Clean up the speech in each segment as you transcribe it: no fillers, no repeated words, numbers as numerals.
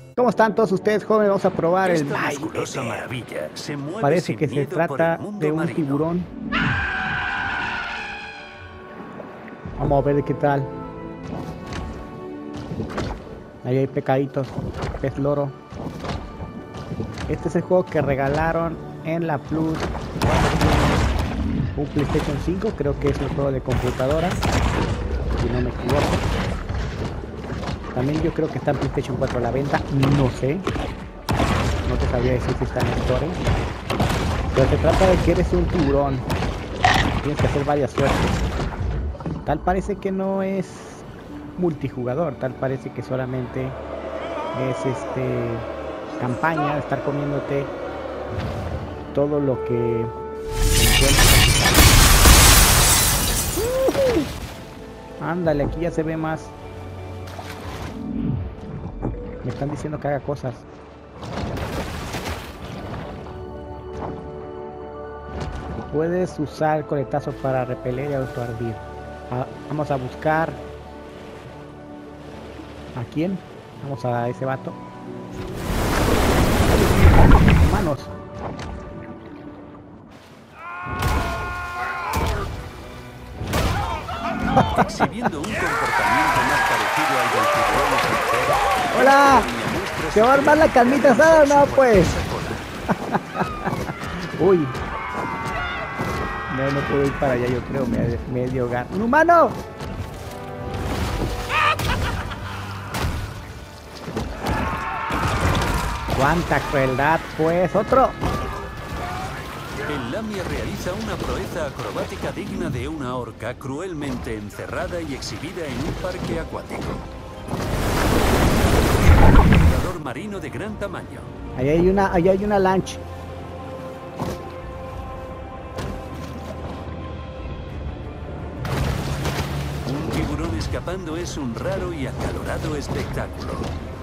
¿Cómo están todos ustedes, jóvenes? Vamos a probar el Esta Mai musculosa Ether. maravilla se mueve Parece sin que se miedo por trata el mundo de un marino. tiburón. Vamos a ver qué tal. Ahí hay pecaditos. Pez loro. Este es el juego que regalaron en la Plus. Un PlayStation 5, creo que es un juego de computadora, si no me equivoco. También yo creo que está en PlayStation 4 a la venta, no sé. No te sabría decir si está en Store. Pero se trata de que eres un tiburón. Tienes que hacer varias suertes. Tal parece que no es multijugador, tal parece que solamente es campaña, de estar comiéndote todo lo que encuentras. Ándale, aquí ya se ve más. Me están diciendo que haga cosas. Puedes usar coletazo para repeler y autoardir. Vamos a buscar. ¿A quién? Vamos a ese vato. Manos. Exhibiendo un comportamiento más parecido al del tiburón esmeralda. ¡Hola! ¿Se va a armar la carnita asada o no, pues? Uy. No puedo ir para allá, yo creo. Me dio hogar. ¡Un humano! ¡Cuánta crueldad, pues! ¡Otro! El Lamia realiza una proeza acrobática digna de una orca cruelmente encerrada y exhibida en un parque acuático. Un predador marino de gran tamaño. Ahí hay una lancha. Un tiburón escapando es un raro y acalorado espectáculo.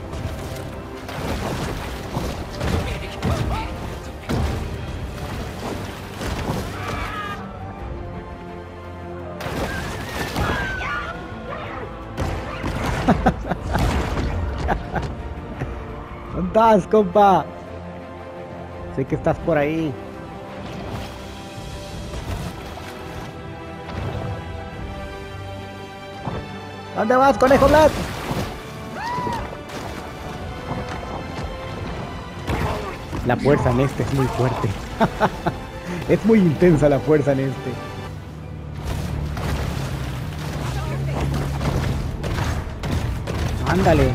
¿Dónde estás, compa? Sé que estás por ahí. ¿Dónde vas, conejo Black? La fuerza en este es muy fuerte. Es muy intensa la fuerza en este. Ándale.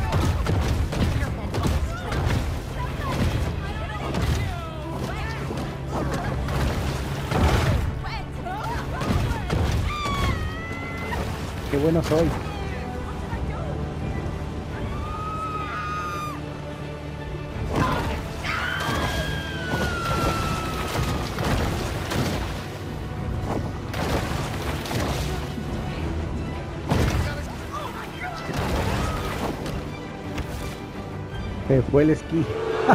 Qué bueno soy. Se fue el esquí.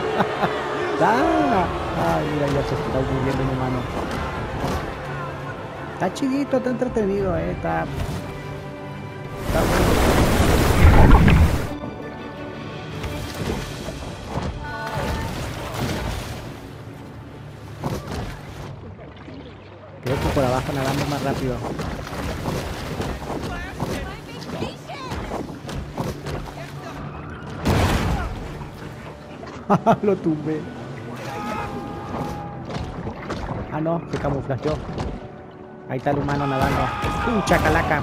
Mira, ya se está muriendo mi mano. Está chidito, está entretenido, está bueno. Creo que por abajo nadamos más rápido. Lo tumbé. Ah, no, se camuflajeó. Ahí está el humano nadando. Chacalaca!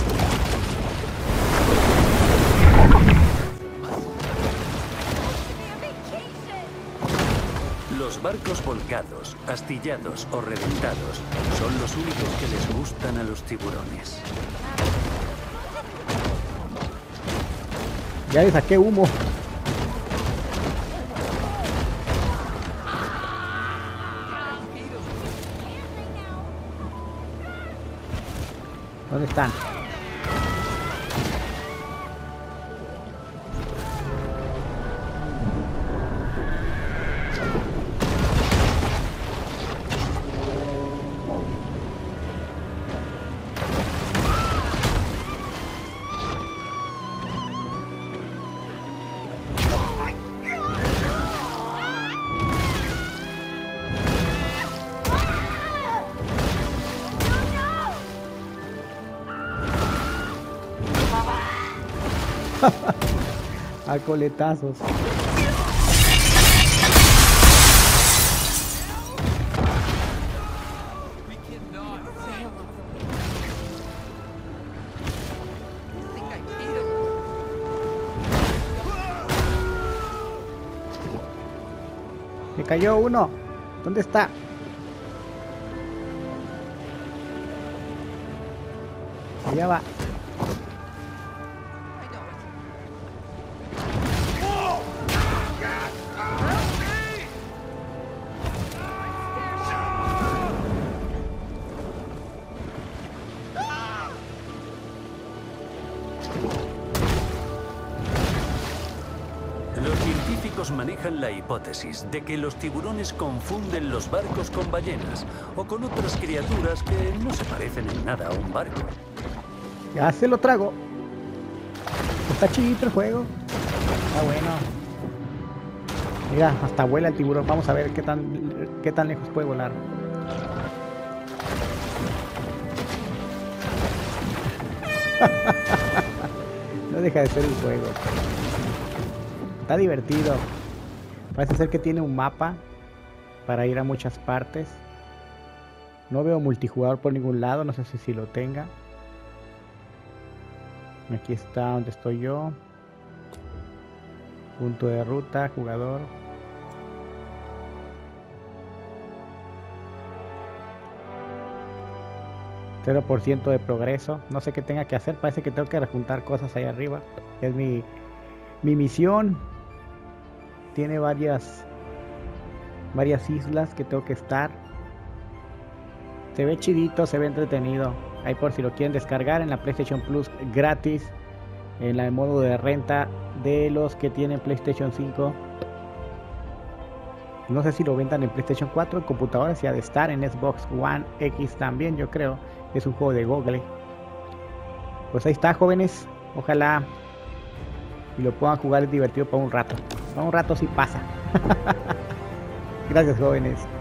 Los barcos volcados, astillados o reventados son los únicos que les gustan a los tiburones. Ya le saqué humo. ¿Dónde están? A coletazos. Me cayó uno. ¿Dónde está? Allá va. Los científicos manejan la hipótesis de que los tiburones confunden los barcos con ballenas o con otras criaturas que no se parecen en nada a un barco. Ya se lo trago. Está chidito el juego. Está bueno. Mira, hasta vuela el tiburón. Vamos a ver qué tan lejos puede volar. No deja de ser un juego. Está divertido. Parece ser que tiene un mapa para ir a muchas partes. No veo multijugador por ningún lado. No sé si lo tenga. Aquí está donde estoy yo. Punto de ruta, jugador. %, de progreso. No sé qué tenga que hacer. Parece que tengo que rejuntar cosas ahí arriba. Es mi misión. Tiene varias islas que tengo que estar. Se ve chidito, se ve entretenido. Ahí por si lo quieren descargar en la PlayStation Plus gratis. En el modo de renta de los que tienen PlayStation 5. No sé si lo vendan en PlayStation 4, en computadoras, y ha de estar en Xbox One X también, yo creo. Es un juego de Google. Pues ahí está, jóvenes. Ojalá y lo puedan jugar, es divertido para un rato. Para un rato sí pasa. Gracias, jóvenes.